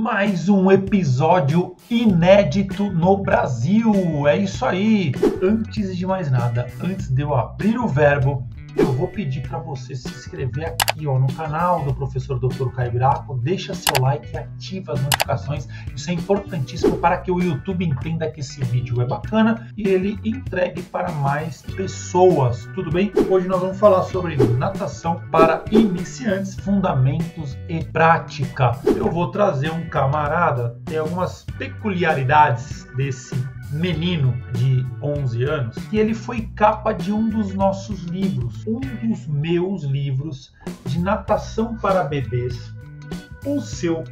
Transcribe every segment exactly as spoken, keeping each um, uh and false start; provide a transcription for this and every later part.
Mais um episódio inédito no Brasil. É isso aí. Antes de mais nada, antes de eu abrir o verbo, eu vou pedir para você se inscrever aqui ó, no canal do professor doutor Caio Graco. Deixa seu like e ativa as notificações. Isso é importantíssimo para que o YouTube entenda que esse vídeo é bacana e ele entregue para mais pessoas. Tudo bem? Hoje nós vamos falar sobre natação para iniciantes, fundamentos e prática. Eu vou trazer um camarada, tem algumas peculiaridades desse menino de onze anos, que ele foi capa de um dos nossos livros, um dos meus livros de natação para bebês. O seu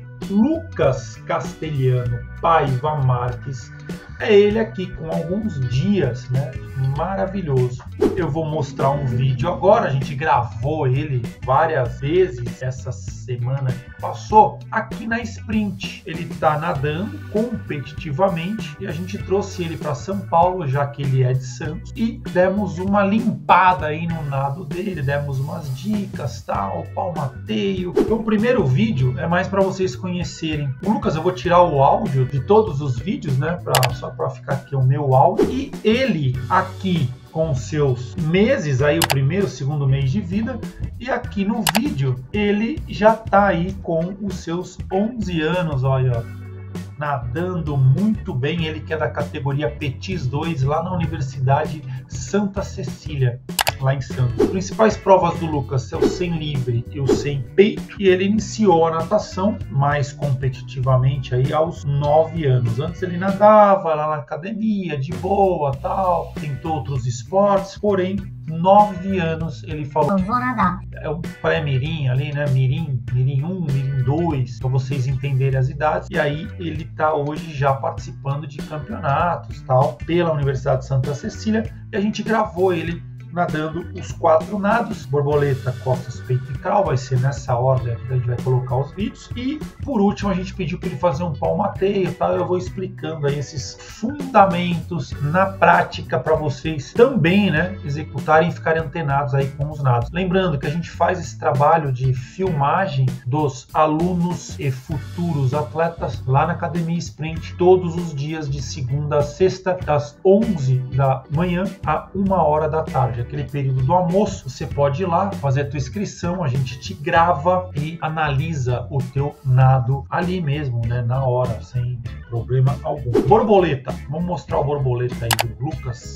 Lucas Castelhano Paiva Marques, é ele aqui com alguns dias, né? Maravilhoso. Eu vou mostrar um vídeo agora, a gente gravou ele várias vezes essa semana que passou, aqui na Sprint. Ele está nadando competitivamente e a gente trouxe ele para São Paulo, já que ele é de Santos, e demos uma limpada aí no nado dele, demos umas dicas, tal, palmateio. Então o primeiro vídeo é mais para vocês conhecerem. O Lucas, eu vou tirar o áudio de todos os vídeos, né, pra, só para ficar aqui o meu áudio, e ele aqui com seus meses, aí o primeiro, segundo mês de vida, e aqui no vídeo ele já tá aí com os seus onze anos, olha, nadando muito bem. Ele que é da categoria Petis dois lá na Universidade Santa Cecília, lá em Santos. As principais provas do Lucas é o cem livre e o cem peito, e ele iniciou a natação mais competitivamente aí aos nove anos. Antes ele nadava lá na academia, de boa, tal, tentou outros esportes, porém nove anos ele falou: eu vou nadar. É um pré-mirim ali, né? Mirim, mirim um, mirim dois, para vocês entenderem as idades. E aí ele tá hoje já participando de campeonatos, tal, pela Universidade de Santa Cecília, e a gente gravou ele nadando os quatro nados: borboleta, costas, peito e crawl. Vai ser nessa ordem que a gente vai colocar os vídeos. E por último a gente pediu para ele fazer um palmateio, tá? Eu vou explicando aí esses fundamentos na prática para vocês também, né, executarem e ficarem antenados aí com os nados. Lembrando que a gente faz esse trabalho de filmagem dos alunos e futuros atletas lá na Academia Sprint todos os dias de segunda a sexta, das onze da manhã a uma hora da tarde. Aquele período do almoço, você pode ir lá, fazer a tua inscrição, a gente te grava e analisa o teu nado ali mesmo, né, na hora, sem problema algum. Borboleta, vamos mostrar o borboleta aí do Lucas.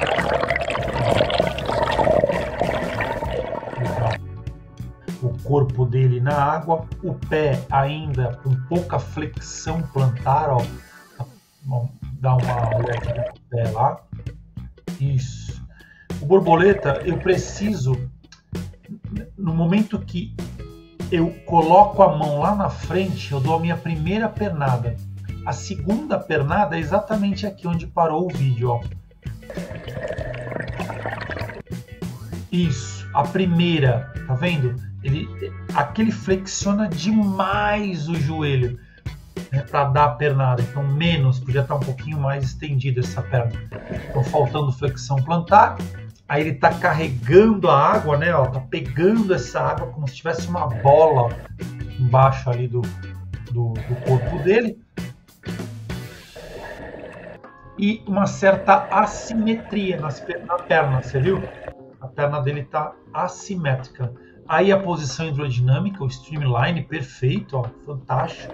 O corpo dele na água, o pé ainda com pouca flexão plantar, ó. Vamos dar uma olhadinha no pé lá. Isso. O borboleta, eu preciso, no momento que eu coloco a mão lá na frente, eu dou a minha primeira pernada. A segunda pernada é exatamente aqui onde parou o vídeo, ó. Isso, a primeira, tá vendo? Ele, aqui ele flexiona demais o joelho, né, para dar a pernada. Então menos, podia estar um pouquinho mais estendida essa perna. Então faltando flexão plantar. Aí ele tá carregando a água, né? Ó, tá pegando essa água como se tivesse uma bola embaixo ali do, do, do corpo dele. E uma certa assimetria nas, na perna, você viu? A perna dele tá assimétrica. Aí a posição hidrodinâmica, o streamline perfeito, ó, fantástico.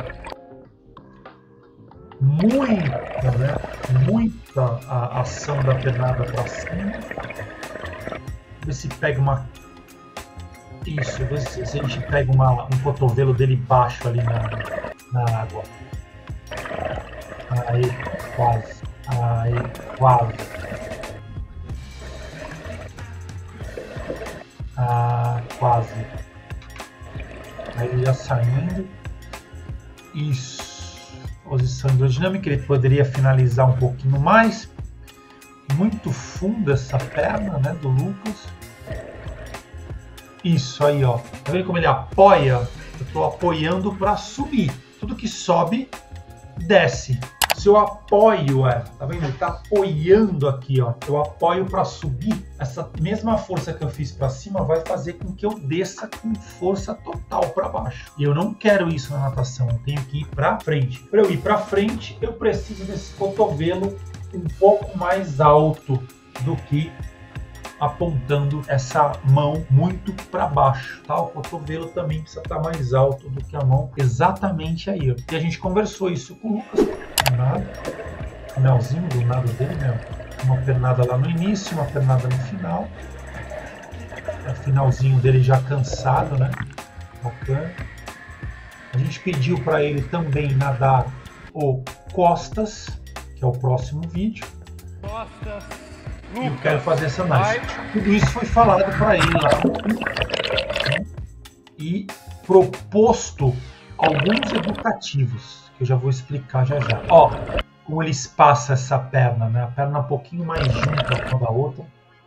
Muita, né? Muita a ação da pernada para cima. Ver se pega uma. Isso, ver se, se a gente pega uma, um cotovelo dele baixo ali na, na água. Aí, quase. Aí, quase. Ah, quase. Aí já saindo. Isso. Posição hidrodinâmica, ele poderia finalizar um pouquinho mais. Muito fundo essa perna, né, do Lucas. Isso aí, ó. Tá vendo como ele apoia? Eu estou apoiando para subir. Tudo que sobe, desce. Se eu apoio ela, tá vendo? Ele tá apoiando aqui, ó. Eu apoio para subir. Essa mesma força que eu fiz para cima vai fazer com que eu desça com força total para baixo. E eu não quero isso na natação. Eu tenho que ir para frente. Para eu ir para frente, eu preciso desse cotovelo um pouco mais alto do que apontando essa mão muito para baixo, tá? O cotovelo também precisa estar mais alto do que a mão, exatamente aí, ó. E a gente conversou isso com o Lucas, nada, finalzinho do nado dele, né? Uma pernada lá no início, uma pernada no final, o finalzinho dele já cansado, né? Bacana. A gente pediu para ele também nadar o costas, que é o próximo vídeo. Costas. E eu quero fazer essa análise. Tudo isso foi falado para ele lá no e proposto alguns educativos, que eu já vou explicar já já. Ó, como ele espaça essa perna, né? A perna um pouquinho mais junta uma da outra.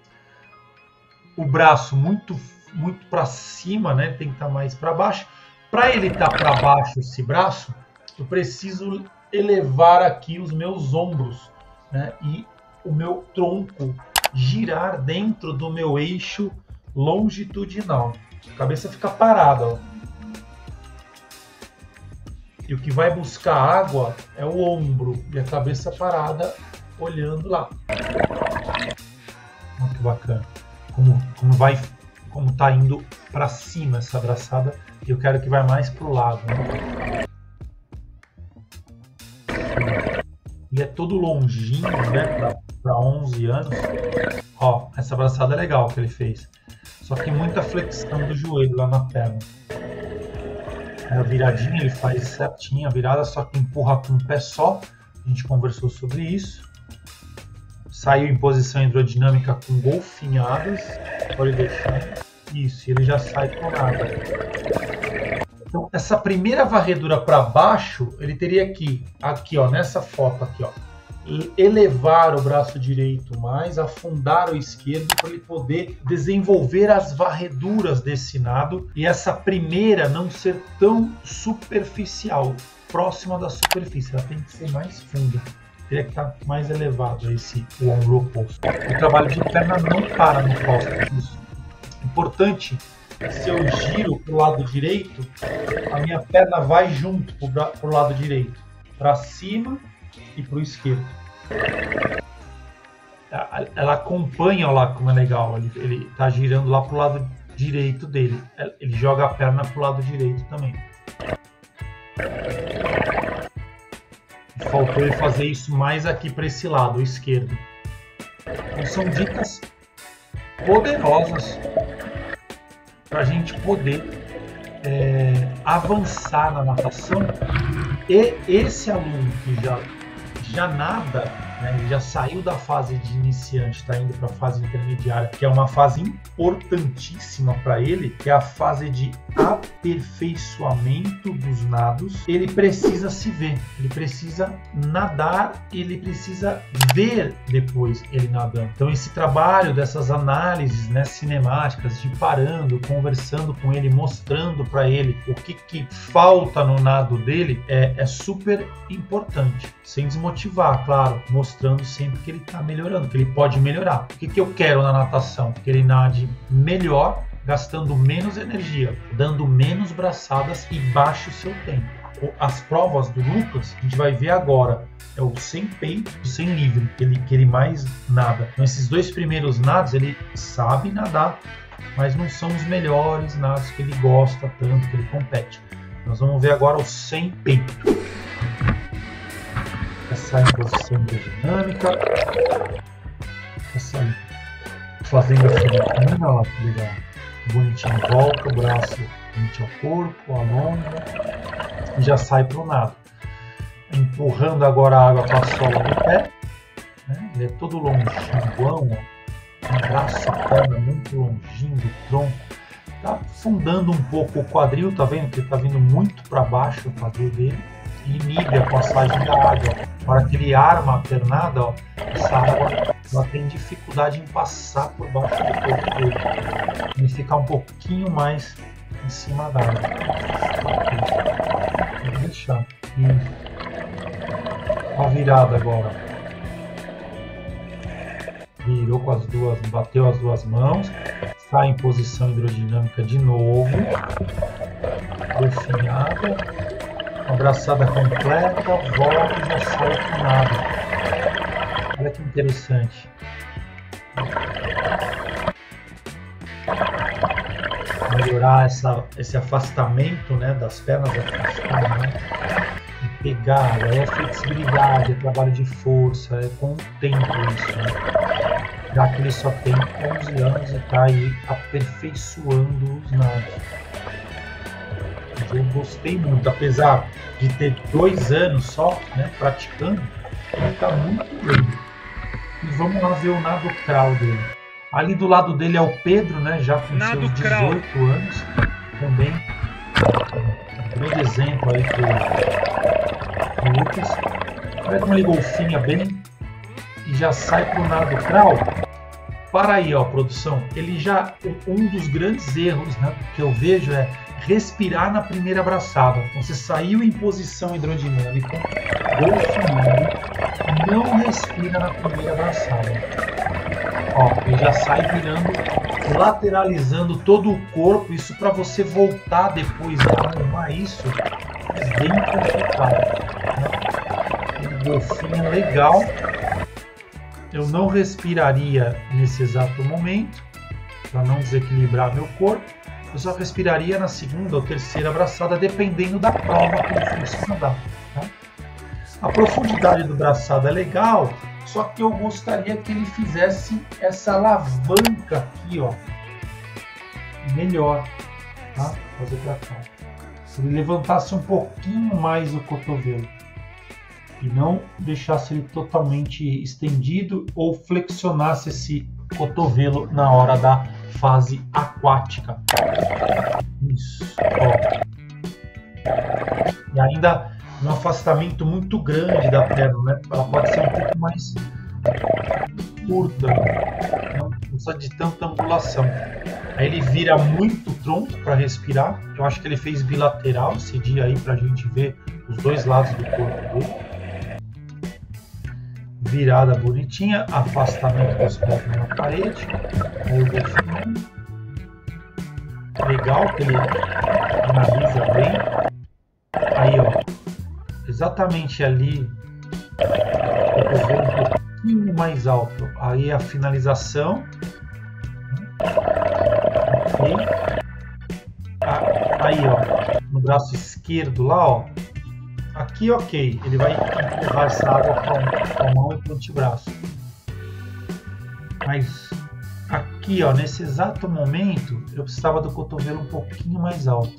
O braço muito, muito para cima, né? Tem que estar mais para baixo. Para ele estar para baixo esse braço, eu preciso elevar aqui os meus ombros, né? E o meu tronco girar dentro do meu eixo longitudinal. A cabeça fica parada, ó. E o que vai buscar água é o ombro e a cabeça parada olhando lá. Olha que bacana. Como, como vai, como tá indo para cima essa braçada. E eu quero que vai mais pro lado, né? E é todo longinho, né? Para onze anos. Ó, essa braçada é legal que ele fez. Só que muita flexão do joelho lá na perna. Aí a viradinha ele faz certinho, a virada, só que empurra com um pé só. A gente conversou sobre isso. Saiu em posição hidrodinâmica com golfinhadas. Pode deixar. Isso, ele já sai com nada. Então, essa primeira varredura para baixo, ele teria que, aqui, ó, nessa foto aqui, ó, elevar o braço direito mais, afundar o esquerdo para ele poder desenvolver as varreduras desse nado e essa primeira não ser tão superficial, próxima da superfície, ela tem que ser mais funda, teria que estar mais elevado esse o ombro oposto. O trabalho de perna não para no costas, isso. Importante, se eu giro para o lado direito, a minha perna vai junto para o lado direito, para cima e para o esquerdo. Ela acompanha, olha lá como é legal, ele está girando lá para o lado direito dele, ele joga a perna para o lado direito também. Faltou ele fazer isso mais aqui para esse lado, o esquerdo. Então, são dicas poderosas para a gente poder é, avançar na natação. E esse aluno que já, já nada, né, ele já saiu da fase de iniciante, está indo para a fase intermediária, que é uma fase importantíssima para ele, que é a fase de aperfeiçoamento dos nados. Ele precisa se ver, ele precisa nadar, ele precisa ver depois ele nadando. Então esse trabalho dessas análises, né, cinemáticas, de parando, conversando com ele, mostrando para ele o que, que falta no nado dele, é, é super importante, sem desmotivar, claro, mostrando sempre que ele está melhorando, que ele pode melhorar. O que, que eu quero na natação? Que ele nade melhor, gastando menos energia, dando menos braçadas e baixe o seu tempo. As provas do Lucas, a gente vai ver agora, é o sem peito e sem livre, que ele, que ele mais nada. Então, esses dois primeiros nados, ele sabe nadar, mas não são os melhores nados que ele gosta tanto, que ele compete. Nós vamos ver agora o sem peito. Essa é a posição hidrodinâmica. Essa aí. Fazendo a fina, olha lá que legal. Bonitinho, volta, o braço remete ao corpo, alonga e já sai para o nado. Empurrando agora a água para a sola do pé. Né? Ele é todo longínquo, um braço e perna muito longinho do tronco. Tá afundando um pouco o quadril, tá vendo que ele está vindo muito para baixo o quadril dele. E inibe a passagem da água. Na hora que ele arma a pernada, ó, essa água ela tem dificuldade em passar por baixo do corpo dele. Ele ficar um pouquinho mais em cima da água. Vou deixar. Isso. A virada agora. Virou com as duas, bateu as duas mãos. Sai em posição hidrodinâmica de novo. Definhada. Abraçada completa. Volta e já sai com nada. Olha que interessante. Melhorar essa, esse afastamento, né, das pernas, afastar, né, e pegar, é flexibilidade, é trabalho de força, é com o tempo isso, né? Já que ele só tem onze anos e está aí aperfeiçoando os nados. Mas eu gostei muito, apesar de ter dois anos só, né, praticando, ele está muito bem. E vamos lá ver o nado crawl dele. Ali do lado dele é o Pedro, né, já com nado seus dezoito crawl. Anos, também um grande exemplo aí pro, pro Lucas. Olha como ele golfinha bem e já sai pro nado crawl. Para aí, ó, produção. Ele já, um dos grandes erros, né, que eu vejo é respirar na primeira abraçada. Você saiu em posição hidrodinâmica, golfinhando, não respira na primeira abraçada. Ó, ele já sai virando, lateralizando todo o corpo. Isso para você voltar depois a arrumar isso é bem complicado, né? Um golfinho legal. Eu não respiraria nesse exato momento para não desequilibrar meu corpo. Eu só respiraria na segunda ou terceira abraçada, dependendo da prova que ele fosse nadar, tá? A profundidade do braçado é legal. Só que eu gostaria que ele fizesse essa alavanca aqui, ó, melhor, tá? Fazer para cá. Se ele levantasse um pouquinho mais o cotovelo e não deixasse ele totalmente estendido ou flexionasse esse cotovelo na hora da fase aquática. Isso, ó. E ainda um afastamento muito grande da perna, né? Ela pode ser um pouco mais curta, não precisa de tanta angulação. Aí ele vira muito tronco para respirar. Eu acho que ele fez bilateral esse dia aí para a gente ver os dois lados do corpo dele. Virada bonitinha, afastamento das pernas na parede. Aí o golfinho. Legal que ele analisa bem. Aí, ó. Exatamente ali, eu vou um pouquinho mais alto. Aí a finalização. Okay. Aí, ó, no braço esquerdo lá, ó. Aqui, ok, ele vai empurrar essa água com a mão e com o antebraço. Mas aqui, ó, nesse exato momento, eu precisava do cotovelo um pouquinho mais alto.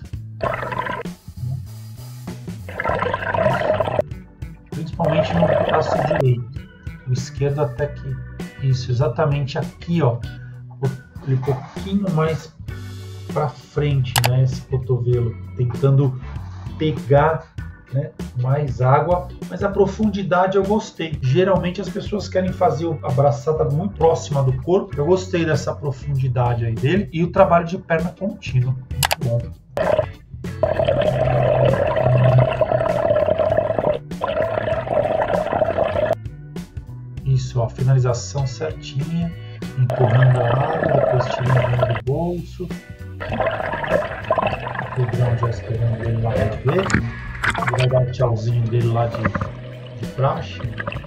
Principalmente no braço direito, o esquerdo até que isso, exatamente aqui, ó, um pouquinho mais para frente, né, esse cotovelo, tentando pegar, né, mais água, mas a profundidade eu gostei. Geralmente as pessoas querem fazer a braçada muito próxima do corpo. Eu gostei dessa profundidade aí dele e o trabalho de perna contínua, muito bom. Isso, ó, finalização certinha, empurrando a água, depois tirando do bolso. O Pedrão já esperando ele lá para ver. Ele vai dar o tchauzinho dele lá de, de praxe.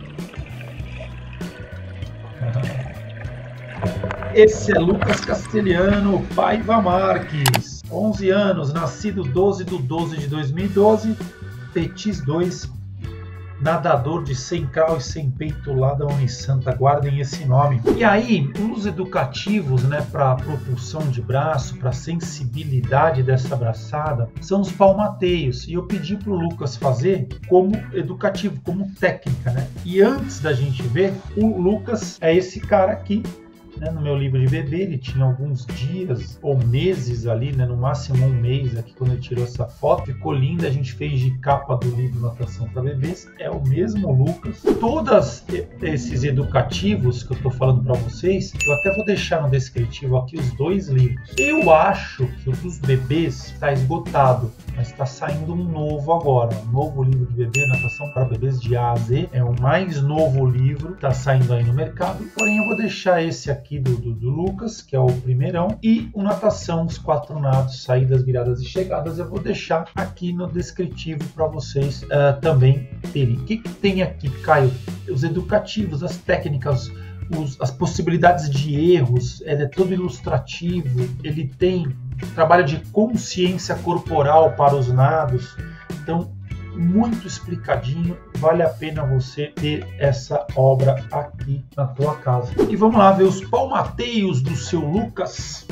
Esse é Lucas Castelhano Paiva Marques, onze anos, nascido doze de doze de dois mil e doze, Petis dois, nadador de cem crawl e sem peito lá da Unisanta, guardem esse nome. E aí, uns educativos, né, para propulsão de braço, para sensibilidade dessa braçada, são os palmateios. E eu pedi para o Lucas fazer como educativo, como técnica, né? E antes da gente ver, o Lucas é esse cara aqui. Né, no meu livro de bebê, ele tinha alguns dias ou meses ali, né, no máximo um mês aqui quando ele tirou essa foto. Ficou linda, a gente fez de capa do livro Natação para Bebês. É o mesmo Lucas. Todos esses educativos que eu estou falando para vocês, eu até vou deixar no descritivo aqui os dois livros. Eu acho que o dos bebês está esgotado. mas está saindo um novo agora, um novo livro de bebê, natação para bebês de A a Z, é o mais novo livro, está saindo aí no mercado, porém eu vou deixar esse aqui do, do, do Lucas, que é o primeirão, e o Natação, os quatro nados, saídas, viradas e chegadas, eu vou deixar aqui no descritivo para vocês uh, também terem. O que, que tem aqui, Caio? Os educativos, as técnicas, os, as possibilidades de erros, ele é todo ilustrativo, ele tem trabalho de consciência corporal para os nados, então muito explicadinho, vale a pena você ter essa obra aqui na tua casa. E vamos lá ver os palmateios do seu Lucas.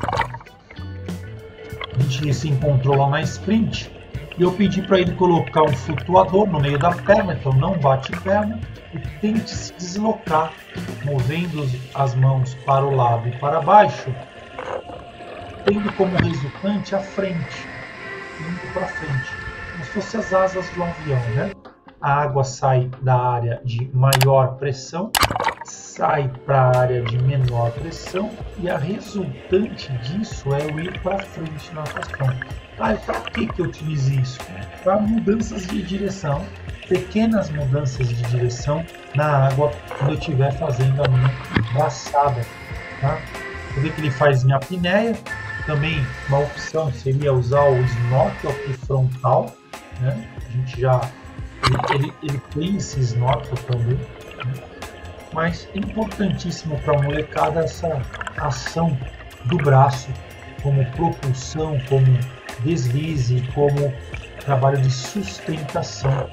A gente se encontrou lá na sprint e eu pedi para ele colocar um flutuador no meio da perna, então não bate perna e tente se deslocar, movendo as mãos para o lado e para baixo, tendo como resultante a frente, indo para frente, como se fossem as asas de um avião, né? A água sai da área de maior pressão, sai para a área de menor pressão e a resultante disso é o ir para frente na natação. Ah, para que que eu utilizo isso? Para mudanças de direção, pequenas mudanças de direção na água quando eu estiver fazendo a minha braçada, tá? Você vê que ele faz minha apneia. Também uma opção seria usar o snorkel aqui frontal, né? A gente já ele, ele, ele tem esse snorkel também, né? Mas é importantíssimo para a molecada essa ação do braço como propulsão, como deslize, como trabalho de sustentação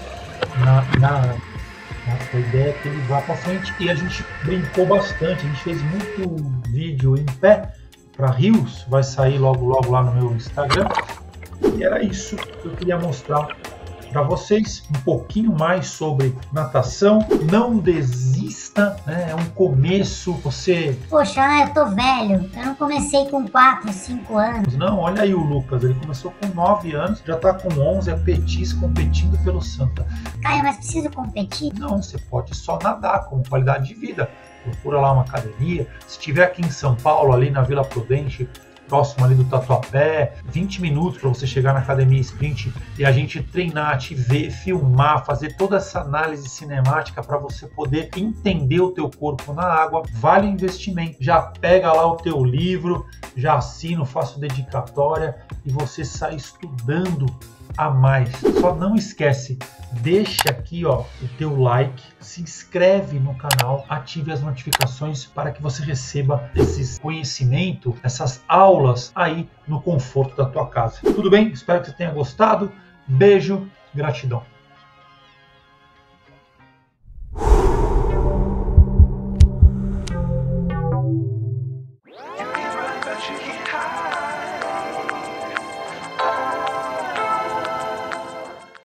na, na a ideia é que ele vá para frente. E a gente brincou bastante, a gente fez muito vídeo em pé para rios, vai sair logo logo lá no meu Instagram. E era isso que eu queria mostrar para vocês, um pouquinho mais sobre natação. Não desista, né? É um começo. Você... Poxa, eu tô velho, eu não comecei com quatro, cinco anos. Não, olha aí o Lucas, ele começou com nove anos, já tá com onze, é petis competindo pelo Santa. Caio, mas preciso competir? Não, você pode só nadar como qualidade de vida. Procura lá uma academia. Se estiver aqui em São Paulo, ali na Vila Prudente, próximo ali do Tatuapé, vinte minutos para você chegar na academia sprint e a gente treinar, te ver, filmar, fazer toda essa análise cinemática para você poder entender o teu corpo na água. Vale o investimento. Já pega lá o teu livro, já assino, faço dedicatória e você sai estudando a mais. Só não esquece, deixa aqui ó, o teu like, se inscreve no canal, ative as notificações para que você receba esse conhecimento, essas aulas aí no conforto da tua casa. Tudo bem? Espero que você tenha gostado. Beijo, gratidão.